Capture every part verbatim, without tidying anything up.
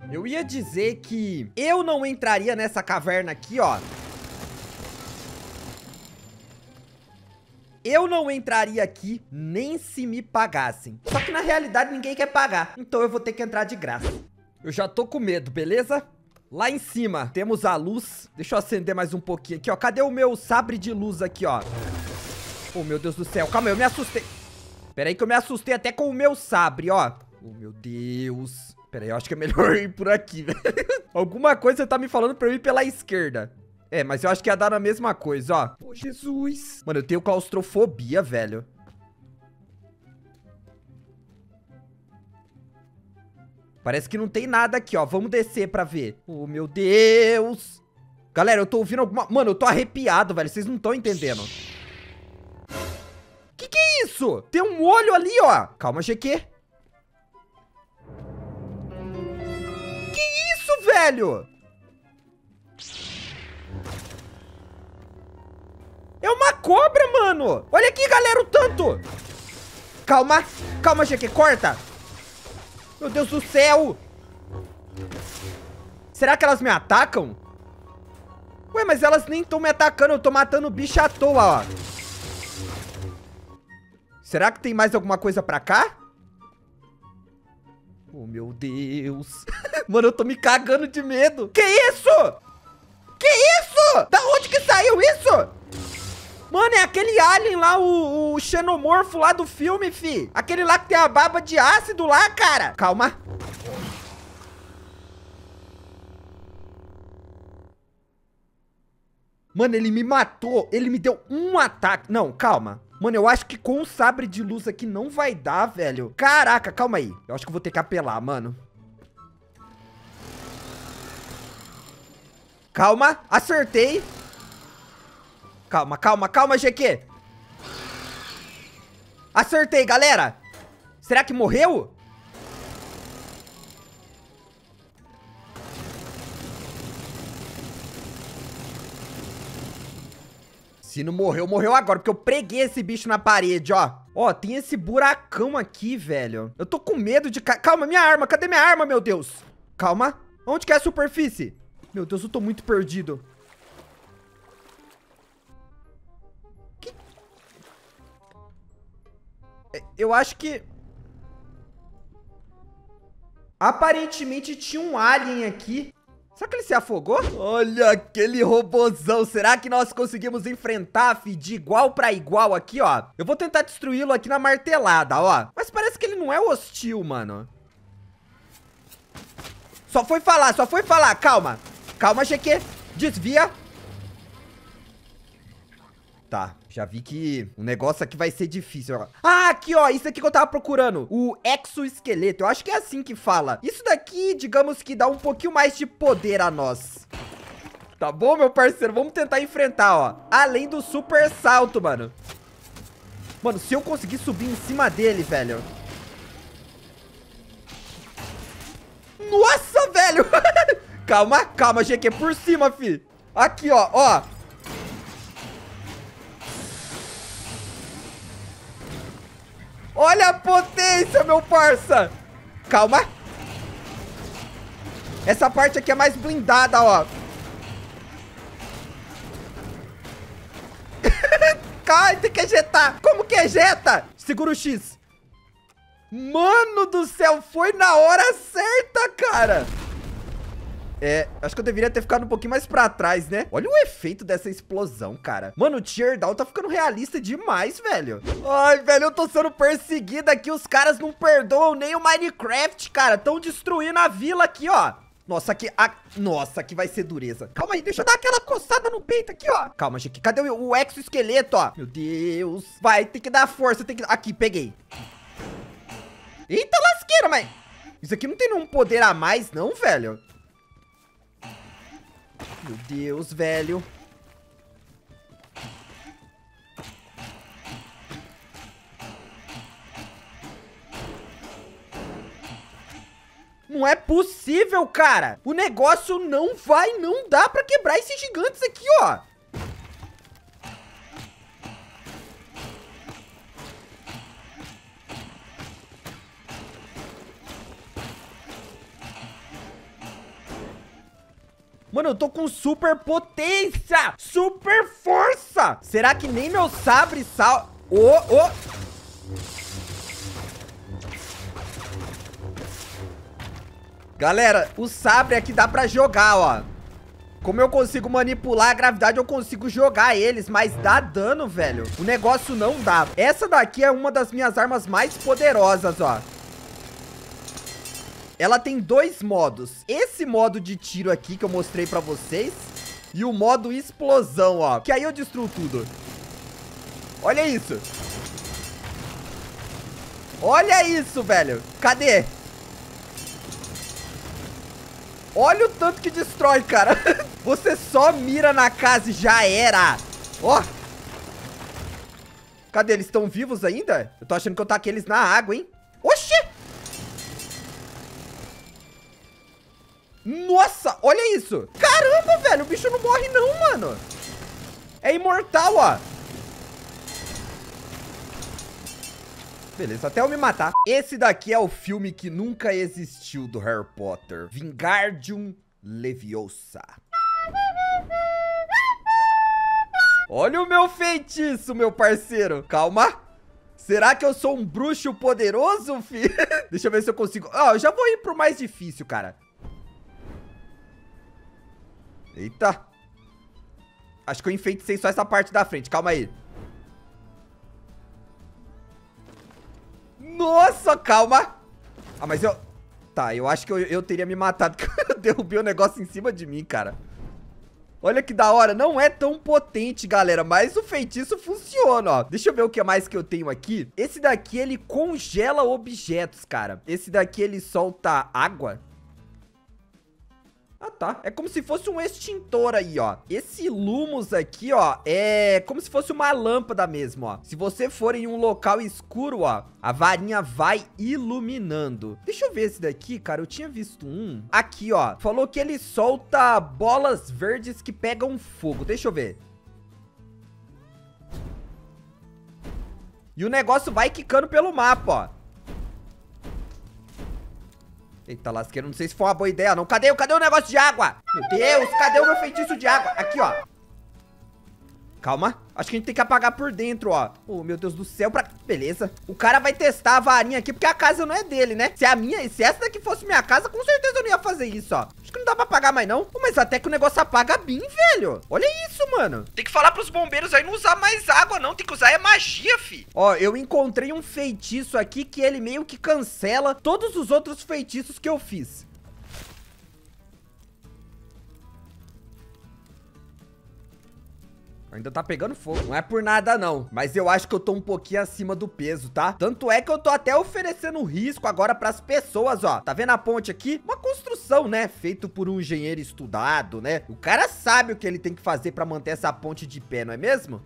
Eu ia dizer que eu não entraria nessa caverna aqui, ó. Eu não entraria aqui nem se me pagassem. Só que na realidade ninguém quer pagar. Então eu vou ter que entrar de graça. Eu já tô com medo, beleza? Lá em cima temos a luz. Deixa eu acender mais um pouquinho aqui, ó. Cadê o meu sabre de luz aqui, ó? Oh, meu Deus do céu. Calma aí, eu me assustei. Pera aí que eu me assustei até com o meu sabre, ó. Oh, meu Deus. Pera aí, eu acho que é melhor ir por aqui, velho. Alguma coisa tá me falando pra eu ir pela esquerda. É, mas eu acho que ia dar na mesma coisa, ó. Pô, Jesus. Mano, eu tenho claustrofobia, velho. Parece que não tem nada aqui, ó. Vamos descer pra ver. Oh, meu Deus. Galera, eu tô ouvindo alguma... Mano, eu tô arrepiado, velho. Vocês não estão entendendo. Que que é isso? Tem um olho ali, ó. Calma, G Q. Que isso, velho? É uma cobra, mano. Olha aqui, galera, o tanto. Calma. Calma, G Q. Corta. Meu Deus do céu. Será que elas me atacam? Ué, mas elas nem estão me atacando. Eu tô matando o bicho à toa, ó. Será que tem mais alguma coisa pra cá? Oh, meu Deus. Mano, eu tô me cagando de medo. Que isso? Que isso? Da onde que saiu isso? Mano, é aquele alien lá, o, o xenomorfo lá do filme, fi. Aquele lá que tem a baba de ácido lá, cara. Calma. Mano, ele me matou. Ele me deu um ataque. Não, calma. Mano, eu acho que com o sabre de luz aqui não vai dar, velho. Caraca, calma aí. Eu acho que eu vou ter que apelar, mano. Calma, acertei. Calma, calma, calma, G Q. Acertei, galera. Será que morreu? Se não morreu, morreu agora, porque eu preguei esse bicho na parede, ó. Ó, tem esse buracão aqui, velho. Eu tô com medo de... Ca... Calma, minha arma. Cadê minha arma, meu Deus? Calma. Onde que é a superfície? Meu Deus, eu tô muito perdido. Que... Eu acho que... Aparentemente tinha um alien aqui. Será que ele se afogou? Olha aquele robozão. Será que nós conseguimos enfrentar, fi, de igual pra igual aqui, ó? Eu vou tentar destruí-lo aqui na martelada, ó. Mas parece que ele não é hostil, mano. Só foi falar, só foi falar. Calma. Calma, G Q. Desvia. Tá, já vi que o negócio aqui vai ser difícil. Ah, aqui, ó, isso aqui que eu tava procurando. O exoesqueleto, eu acho que é assim que fala. Isso daqui, digamos que dá um pouquinho mais de poder a nós. Tá bom, meu parceiro? Vamos tentar enfrentar, ó. Além do super salto, mano. Mano, se eu conseguir subir em cima dele, velho. Nossa, velho. Calma, calma, G Q, por cima, fi. Aqui, ó, ó. Olha a potência, meu parça. Calma. Essa parte aqui é mais blindada, ó. Cai, tem que ejetar. Como que ejeta? Segura o X. Mano do céu, foi na hora certa, cara. É, acho que eu deveria ter ficado um pouquinho mais pra trás, né? Olha o efeito dessa explosão, cara. Mano, o teardown tá ficando realista demais, velho. Ai, velho, eu tô sendo perseguido aqui. Os caras não perdoam nem o Minecraft, cara. Tão destruindo a vila aqui, ó. Nossa, aqui... A... Nossa, aqui vai ser dureza. Calma aí, deixa eu dar aquela coçada no peito aqui, ó. Calma, gente. Cadê o, o exoesqueleto, ó? Meu Deus. Vai, tem que dar força, tem que... Aqui, peguei. Eita lasqueira, mas... Isso aqui não tem nenhum poder a mais, não, velho. Meu Deus, velho. Não é possível, cara. O negócio não vai, não dá pra quebrar esses gigantes aqui, ó. Mano, eu tô com super potência. Super força. Será que nem meu sabre sal... Ô, ô. Galera, o sabre aqui dá pra jogar, ó. Como eu consigo manipular a gravidade, eu consigo jogar eles, mas dá dano, velho. O negócio não dá. Essa daqui é uma das minhas armas mais poderosas, ó. Ela tem dois modos. Esse modo de tiro aqui que eu mostrei pra vocês e o modo explosão, ó. Que aí eu destruo tudo. Olha isso. Olha isso, velho. Cadê? Olha o tanto que destrói, cara. Você só mira na casa e já era. Ó. Cadê? Eles estão vivos ainda? Eu tô achando que eu taquei eles na água, hein? Oxi! Nossa, olha isso. Caramba, velho. O bicho não morre não, mano. É imortal, ó. Beleza, até eu me matar. Esse daqui é o filme que nunca existiu do Harry Potter. Wingardium Leviosa. Olha o meu feitiço, meu parceiro. Calma. Será que eu sou um bruxo poderoso, filho? Deixa eu ver se eu consigo. Ó, oh, eu já vou ir pro mais difícil, cara. Eita. Acho que eu enfeitei só essa parte da frente. Calma aí. Nossa, calma. Ah, mas eu... Tá, eu acho que eu, eu teria me matado, porque eu derrubei o negócio em cima de mim, cara. Olha que da hora. Não é tão potente, galera, mas o feitiço funciona, ó. Deixa eu ver o que mais que eu tenho aqui. Esse daqui, ele congela objetos, cara. Esse daqui, ele solta água. Ah, tá. É como se fosse um extintor aí, ó. Esse Lumos aqui, ó, é como se fosse uma lâmpada mesmo, ó. Se você for em um local escuro, ó, a varinha vai iluminando. Deixa eu ver esse daqui, cara. Eu tinha visto um. Aqui, ó. Falou que ele solta bolas verdes que pegam fogo. Deixa eu ver. E o negócio vai quicando pelo mapa, ó. Eita lasqueira, não sei se foi uma boa ideia não. Cadê, cadê o negócio de água? Meu Deus, cadê o meu feitiço de água? Aqui, ó. Calma, acho que a gente tem que apagar por dentro, ó. Oh, meu Deus do céu, pra... Beleza. O cara vai testar a varinha aqui, porque a casa não é dele, né? Se a minha, se essa daqui fosse minha casa, com certeza eu não ia fazer isso, ó. Acho que não dá pra apagar mais, não. Oh, mas até que o negócio apaga bem, velho. Olha isso, mano. Tem que falar pros bombeiros aí não usar mais água, não. Tem que usar é magia, fi. Ó, eu encontrei um feitiço aqui que ele meio que cancela todos os outros feitiços que eu fiz. Ainda tá pegando fogo. Não é por nada, não. Mas eu acho que eu tô um pouquinho acima do peso, tá? Tanto é que eu tô até oferecendo risco agora pras pessoas, ó. Tá vendo a ponte aqui? Uma construção, né? Feito por um engenheiro estudado, né? O cara sabe o que ele tem que fazer pra manter essa ponte de pé, não é mesmo?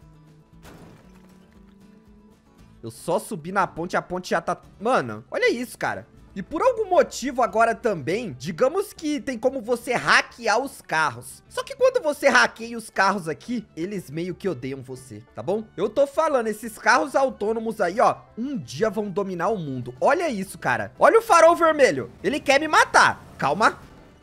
Eu só subi na ponte e a ponte já tá... Mano, olha isso, cara. E por algum motivo agora também, digamos que tem como você hackear os carros. Só que quando você hackeia os carros aqui, eles meio que odeiam você, tá bom? Eu tô falando, esses carros autônomos aí, ó, um dia vão dominar o mundo. Olha isso, cara. Olha o farol vermelho. Ele quer me matar. Calma.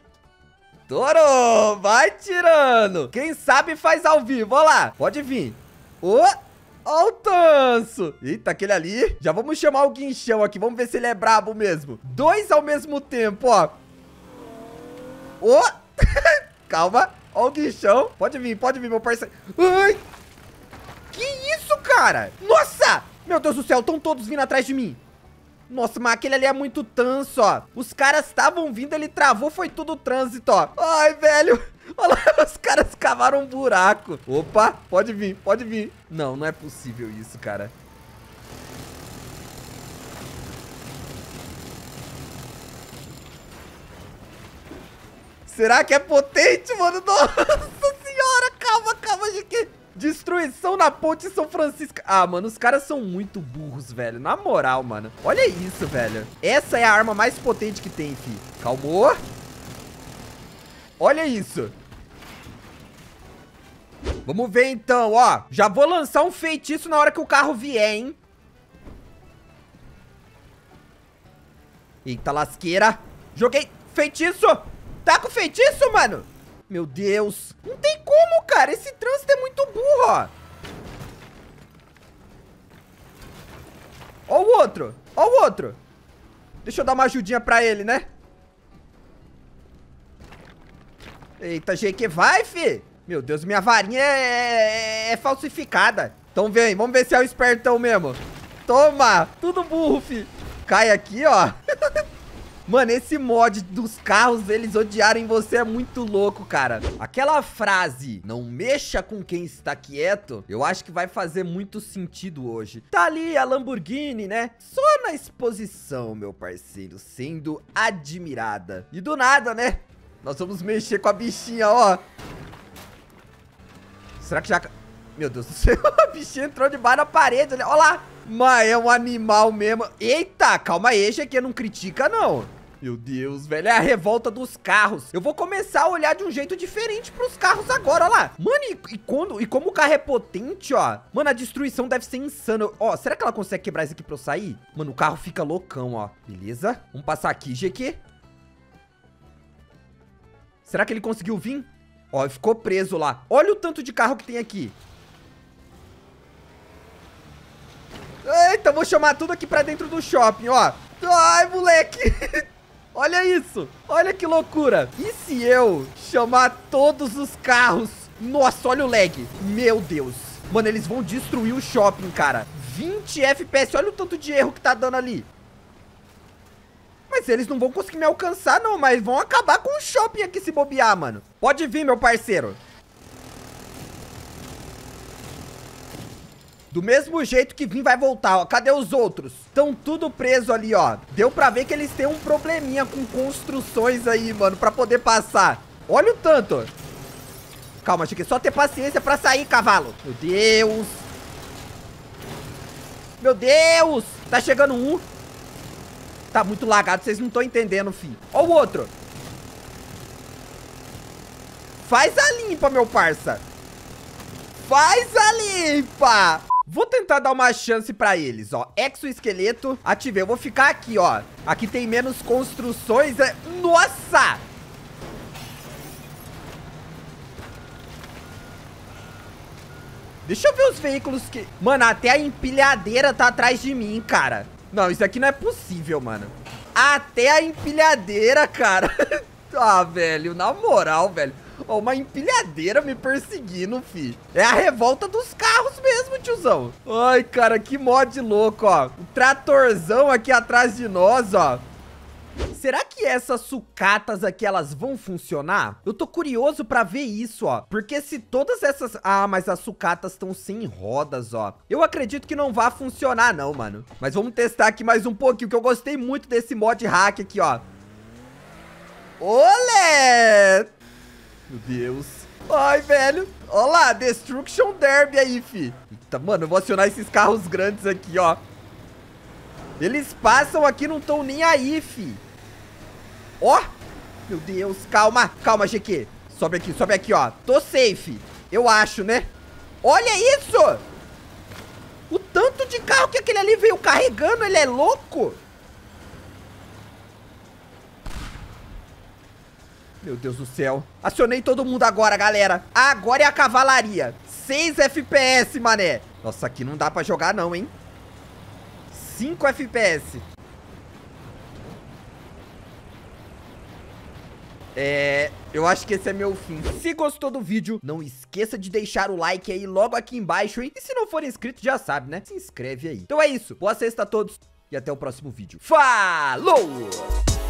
Toro, vai tirando. Quem sabe faz ao vivo, ó lá. Pode vir. Ô... Oh. Ó o tanso. Eita, aquele ali. Já vamos chamar o guinchão aqui. Vamos ver se ele é brabo mesmo. Dois ao mesmo tempo, ó. Ô. Calma. Ó o guinchão. Pode vir, pode vir, meu parceiro. Ai. Que isso, cara? Nossa. Meu Deus do céu, estão todos vindo atrás de mim. Nossa, mas aquele ali é muito tanso, ó. Os caras estavam vindo, ele travou, foi tudo trânsito, ó. Ai, velho. Olha lá, os caras cavaram um buraco. Opa, pode vir, pode vir. Não, não é possível isso, cara. Será que é potente, mano? Nossa senhora, calma, calma, gente. Destruição na ponte São Francisco. Ah, mano, os caras são muito burros, velho. Na moral, mano. Olha isso, velho. Essa é a arma mais potente que tem, fi. Calmou. Olha isso. Vamos ver, então, ó. Já vou lançar um feitiço na hora que o carro vier, hein. Eita, lasqueira. Joguei feitiço. Tá com feitiço, mano? Meu Deus. Não tem como, cara. Esse trânsito é muito burro, ó. Ó o outro. Ó o outro. Deixa eu dar uma ajudinha pra ele, né? Eita, G Q, vai, fi. Meu Deus, minha varinha é, é, é falsificada. Então vem, vamos ver se é o espertão mesmo. Toma, tudo burro, fi. Cai aqui, ó. Mano, esse mod dos carros, eles odiarem você é muito louco, cara. Aquela frase, não mexa com quem está quieto, eu acho que vai fazer muito sentido hoje. Tá ali a Lamborghini, né? Só na exposição, meu parceiro, sendo admirada. E do nada, né? Nós vamos mexer com a bichinha, ó. Será que já... Meu Deus do céu, a bichinha entrou debaixo da parede, olha lá. Mas é um animal mesmo. Eita, calma aí, G Q, não critica, não. Meu Deus, velho, é a revolta dos carros. Eu vou começar a olhar de um jeito diferente pros carros agora, ó lá. Mano, e, e, quando, e como o carro é potente, ó. Mano, a destruição deve ser insana. Ó, será que ela consegue quebrar isso aqui pra eu sair? Mano, o carro fica loucão, ó. Beleza, vamos passar aqui, G Q. Será que ele conseguiu vir? Ó, ficou preso lá. Olha o tanto de carro que tem aqui. Eita, vou chamar tudo aqui pra dentro do shopping, ó. Ai, moleque. Olha isso. Olha que loucura. E se eu chamar todos os carros? Nossa, olha o lag. Meu Deus. Mano, eles vão destruir o shopping, cara. vinte F P S. Olha o tanto de erro que tá dando ali. Mas eles não vão conseguir me alcançar, não. Mas vão acabar com o shopping aqui se bobear, mano. Pode vir, meu parceiro. Do mesmo jeito que vim, vai voltar, ó. Cadê os outros? Estão tudo preso ali, ó. Deu pra ver que eles têm um probleminha com construções aí, mano, pra poder passar. Olha o tanto. Calma, Chique, só ter paciência pra sair, cavalo. Meu Deus. Meu Deus. Tá chegando um. Tá muito lagado, vocês não estão entendendo, filho. Ó o outro. Faz a limpa, meu parça. Faz a limpa. Vou tentar dar uma chance pra eles, ó. Exoesqueleto, ativei. Eu vou ficar aqui, ó. Aqui tem menos construções. É... Nossa! Deixa eu ver os veículos que... Mano, até a empilhadeira tá atrás de mim, cara. Não, isso aqui não é possível, mano. Até a empilhadeira, cara. Ah, velho, na moral, velho. Ó, uma empilhadeira me perseguindo, fi. É a revolta dos carros mesmo, tiozão. Ai, cara, que mod louco, ó. O tratorzão aqui atrás de nós, ó. Será que essas sucatas aqui, elas vão funcionar? Eu tô curioso pra ver isso, ó. Porque se todas essas... Ah, mas as sucatas estão sem rodas, ó. Eu acredito que não vai funcionar, não, mano. Mas vamos testar aqui mais um pouquinho, que eu gostei muito desse mod hack aqui, ó. Olé! Meu Deus. Ai, velho. Olha lá, Destruction Derby aí, fi. Eita, mano, eu vou acionar esses carros grandes aqui, ó. Eles passam aqui, não estão nem aí, fi. Ó. Meu Deus, calma. Calma, G Q. Sobe aqui, sobe aqui, ó. Tô safe. Eu acho, né? Olha isso. O tanto de carro que aquele ali veio carregando, ele é louco. Meu Deus do céu. Acionei todo mundo agora, galera. Agora é a cavalaria. seis F P S, mané. Nossa, aqui não dá pra jogar não, hein? cinco F P S. É... Eu acho que esse é meu fim. Se gostou do vídeo, não esqueça de deixar o like aí logo aqui embaixo, hein? E se não for inscrito, já sabe, né? Se inscreve aí. Então é isso. Boa sexta a todos e até o próximo vídeo. Falou!